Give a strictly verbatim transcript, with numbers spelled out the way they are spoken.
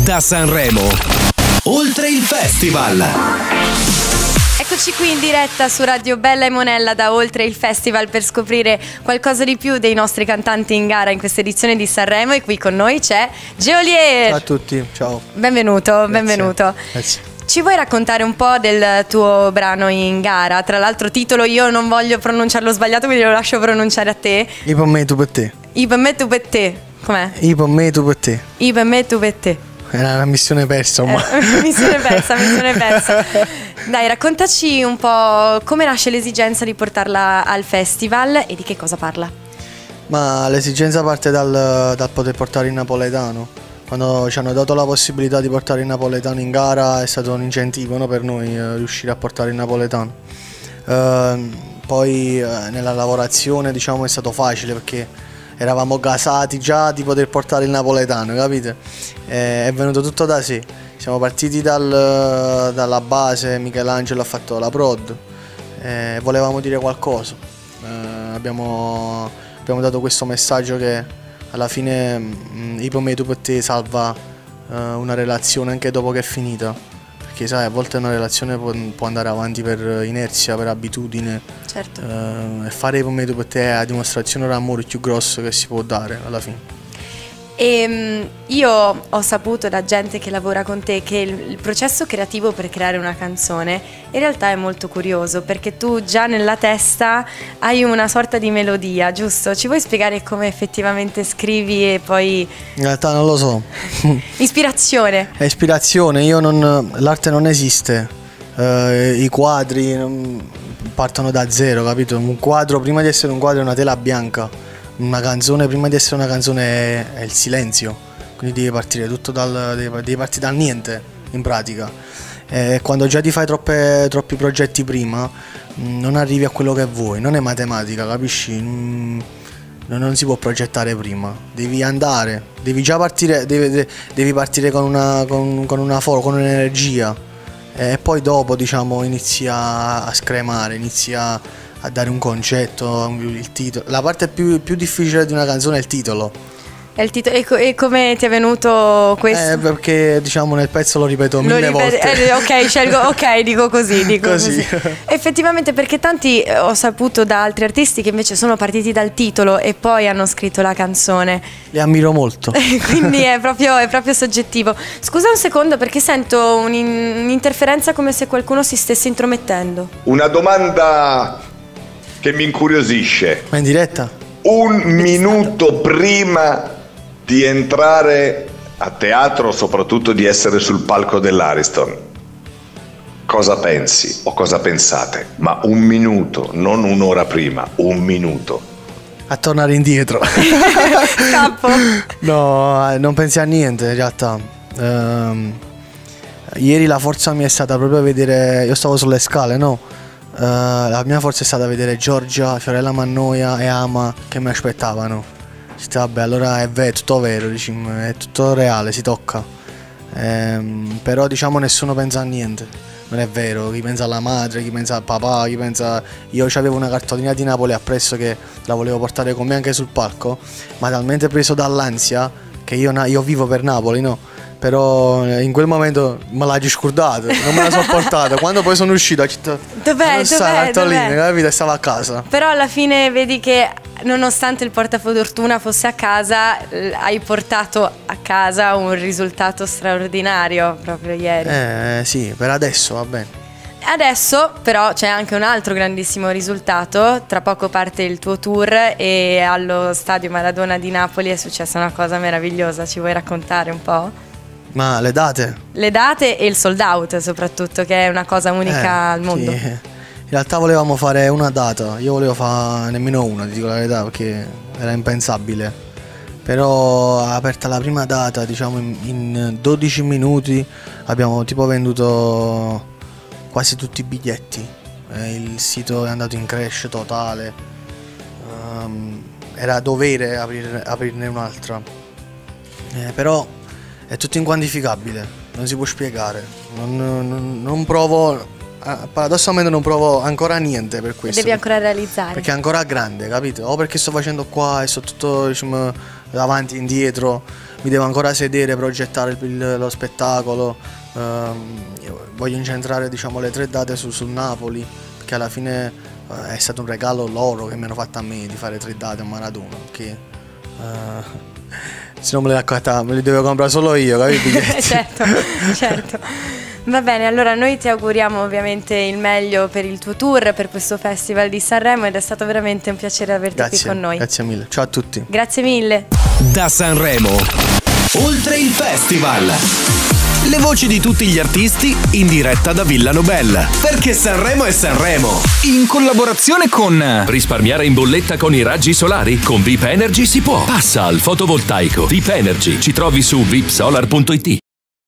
Da Sanremo, oltre il festival. Eccoci qui in diretta su Radio Bella e Monella da Oltre il Festival per scoprire qualcosa di più dei nostri cantanti in gara in questa edizione di Sanremo, e qui con noi c'è Geolier. Ciao a tutti, ciao. Benvenuto, Grazie. benvenuto. Grazie. Ci vuoi raccontare un po' del tuo brano in gara? Tra l'altro titolo io non voglio pronunciarlo sbagliato, quindi lo lascio pronunciare a te. I per me, tu per te. I per me, tu per te. Com'è? I per me, tu per te. I per me, tu per te. Era una missione persa ormai. Eh, missione persa, missione persa. Dai, raccontaci un po' come nasce l'esigenza di portarla al festival e di che cosa parla. Ma l'esigenza parte dal, dal poter portare in napoletano. Quando ci hanno dato la possibilità di portare il napoletano in gara è stato un incentivo, no, per noi eh, riuscire a portare il napoletano. Eh, poi eh, nella lavorazione, diciamo, è stato facile perché eravamo gasati già di poter portare il napoletano, capite? Eh, è venuto tutto da sé. Siamo partiti dal, dalla base, Michelangelo ha fatto la prod, eh, volevamo dire qualcosa. Eh, abbiamo, abbiamo dato questo messaggio che alla fine mh, I per me, tu per te salva uh, una relazione anche dopo che è finita, perché sai, a volte una relazione può, può andare avanti per inerzia, per abitudine. Certo. Uh, e fare I per me, tu per te è la dimostrazione d'amore più grossa che si può dare alla fine. E um, io ho saputo da gente che lavora con te che il, il processo creativo per creare una canzone in realtà è molto curioso, perché tu già nella testa hai una sorta di melodia, giusto? Ci vuoi spiegare come effettivamente scrivi e poi... In realtà non lo so. Ispirazione. È ispirazione, io non, l'arte non esiste, uh, i quadri non, partono da zero, capito? Un quadro, prima di essere un quadro, è una tela bianca. Una canzone, prima di essere una canzone, è, è il silenzio, quindi devi partire tutto dal, devi, devi partire dal niente in pratica. E quando già ti fai troppe, troppi progetti prima, mh, non arrivi a quello che vuoi, non è matematica, capisci? Mh, non si può progettare prima, devi andare, devi già partire, devi, devi partire con una, con, con una for- con un'energia, e poi dopo, diciamo, inizia a scremare, inizia a dare un concetto, il titolo. La parte più, più difficile di una canzone è il titolo. È il titolo. E, co- e come ti è venuto questo? Eh, perché diciamo nel pezzo lo ripeto lo mille ripeti, volte. Eh, ok, scelgo, ok, dico così, dico così. così. Effettivamente, perché tanti eh, ho saputo da altri artisti che invece sono partiti dal titolo e poi hanno scritto la canzone. Li ammiro molto. Quindi è proprio, è proprio soggettivo. Scusa un secondo, perché sento un'in- un'interferenza come se qualcuno si stesse intromettendo. Una domanda che mi incuriosisce. Ma in diretta? Un minuto prima di entrare a teatro, soprattutto di essere sul palco dell'Ariston, cosa pensi o cosa pensate? Ma un minuto, non un'ora prima, un minuto. A tornare indietro. Scappo. No, non pensi a niente in realtà. Um, ieri la forza mia è stata proprio vedere, io stavo sulle scale, no? Uh, la mia forza è stata vedere Giorgia, Fiorella Mannoia e Ama che mi aspettavano. Dici, vabbè, allora è, vero, è tutto vero, dici, è tutto reale, si tocca. Ehm, però diciamo nessuno pensa a niente. Non è vero, chi pensa alla madre, chi pensa al papà, chi pensa... Io avevo una cartolina di Napoli appresso che la volevo portare con me anche sul palco, ma talmente preso dall'ansia che io, io vivo per Napoli, no? Però in quel momento me l'ha scordata, non me la sopportata. Quando poi sono uscito ho detto, dov'è, dov'è, dov'è? Capito? E stavo a casa. Però alla fine vedi che nonostante il portafortuna fosse a casa, hai portato a casa un risultato straordinario proprio ieri. Eh sì, per adesso va bene. Adesso però c'è anche un altro grandissimo risultato, tra poco parte il tuo tour e allo Stadio Maradona di Napoli è successa una cosa meravigliosa, ci vuoi raccontare un po'? Ma le date? Le date e il sold out soprattutto, che è una cosa unica eh, al mondo. Sì. In realtà volevamo fare una data, io volevo fare nemmeno una, ti dico la verità, perché era impensabile. Però aperta la prima data, diciamo in, in dodici minuti abbiamo tipo venduto quasi tutti i biglietti. Eh, il sito è andato in crash totale. Um, era dovere aprir, aprirne un'altra. Eh, però è tutto inquantificabile, non si può spiegare. Non, non, non provo, paradossalmente non provo ancora niente per questo. Devi ancora realizzare. Perché è ancora grande, capito? O perché sto facendo qua e sto tutto, diciamo, davanti, indietro, mi devo ancora sedere, progettare il, lo spettacolo. Uh, voglio incentrare, diciamo, le tre date su, sul Napoli, perché alla fine uh, è stato un regalo loro che mi hanno fatto a me di fare tre date a Maradona, che uh, se non me le racconta me li devo comprare solo io, capito? Certo, certo. Va bene, allora noi ti auguriamo ovviamente il meglio per il tuo tour, per questo Festival di Sanremo, ed è stato veramente un piacere averti Grazie, qui con noi. Grazie mille, ciao a tutti. Grazie mille. Da Sanremo, oltre il festival. Le voci di tutti gli artisti in diretta da Villa Nobel. Perché Sanremo è Sanremo. In collaborazione con risparmiare in bolletta con i raggi solari? Con VIP Energy si può. Passa al fotovoltaico. VIP Energy. Ci trovi su vipsolar punto it.